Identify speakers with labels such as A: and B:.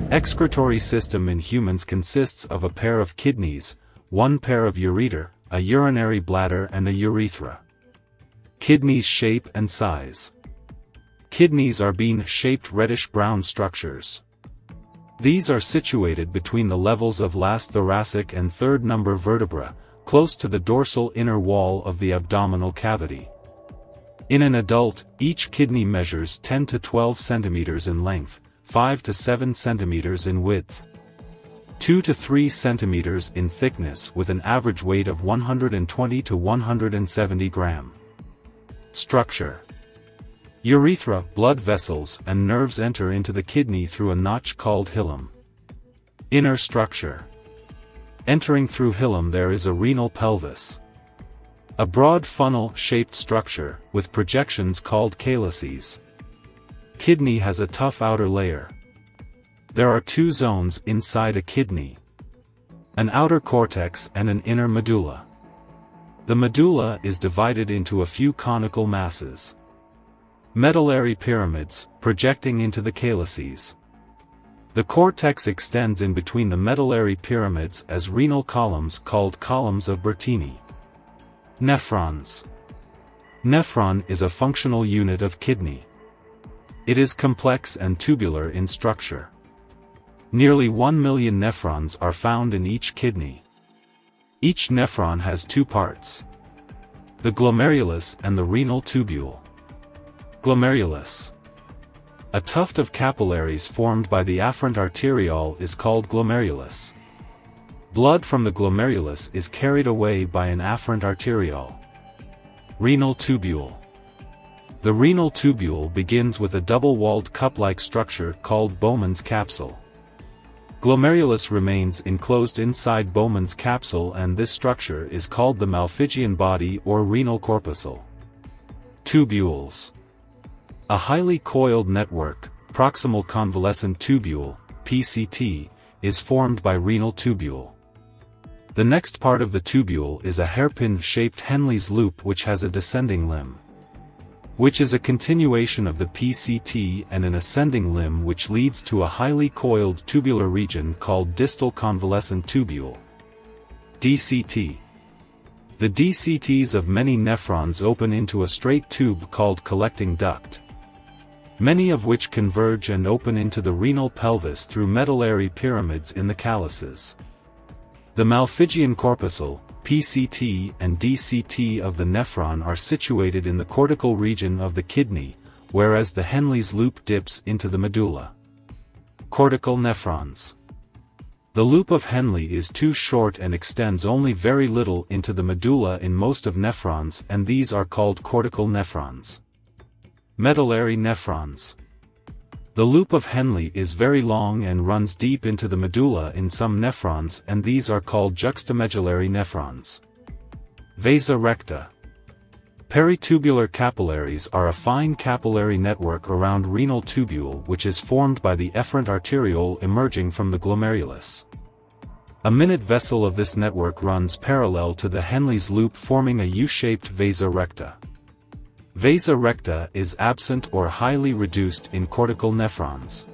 A: Excretory system in humans consists of a pair of kidneys, one pair of ureter, a urinary bladder and a urethra. Kidneys shape and size. Kidneys are bean-shaped reddish-brown structures. These are situated between the levels of last thoracic and third number vertebra, close to the dorsal inner wall of the abdominal cavity. In an adult, each kidney measures 10 to 12 centimeters in length, 5 to 7 centimeters in width, 2 to 3 centimeters in thickness with an average weight of 120 to 170 gram. Structure. Urethra, blood vessels and nerves enter into the kidney through a notch called hilum. Inner structure. Entering through hilum there is a renal pelvis. A broad funnel-shaped structure, with projections called calyces. Kidney has a tough outer layer. There are two zones inside a kidney: an outer cortex and an inner medulla. The medulla is divided into a few conical masses. Medullary pyramids, projecting into the calyces. The cortex extends in between the medullary pyramids as renal columns called columns of Bertini. Nephrons. Nephron is a functional unit of kidney. It is complex and tubular in structure. Nearly 1 million nephrons are found in each kidney. Each nephron has two parts: the glomerulus and the renal tubule. Glomerulus. A tuft of capillaries formed by the afferent arteriole is called glomerulus. Blood from the glomerulus is carried away by an afferent arteriole. Renal tubule. The renal tubule begins with a double-walled cup-like structure called Bowman's capsule. Glomerulus remains enclosed inside Bowman's capsule, and this structure is called the Malpighian body or renal corpuscle. Tubules. A highly coiled network, proximal convalescent tubule, PCT, is formed by renal tubule. The next part of the tubule is a hairpin-shaped Henle's loop which has a descending limb, which is a continuation of the PCT, and an ascending limb which leads to a highly coiled tubular region called distal convalescent tubule. DCT. The DCTs of many nephrons open into a straight tube called collecting duct, many of which converge and open into the renal pelvis through medullary pyramids in the calyces. The Malpighian corpuscle, PCT and DCT of the nephron are situated in the cortical region of the kidney, whereas the Henle's loop dips into the medulla. Cortical nephrons. The loop of Henle is too short and extends only very little into the medulla in most of nephrons, and these are called cortical nephrons. Medullary nephrons. The loop of Henle is very long and runs deep into the medulla in some nephrons, and these are called juxtamedullary nephrons. Vasa recta. Peritubular capillaries are a fine capillary network around renal tubule which is formed by the efferent arteriole emerging from the glomerulus. A minute vessel of this network runs parallel to the Henle's loop, forming a U-shaped vasa recta. Vasa recta is absent or highly reduced in cortical nephrons.